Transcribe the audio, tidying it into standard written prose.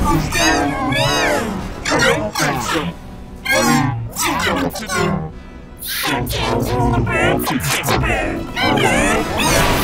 I don't think so. Let me teach you what to do. I'm changing the bird to Titty Bird.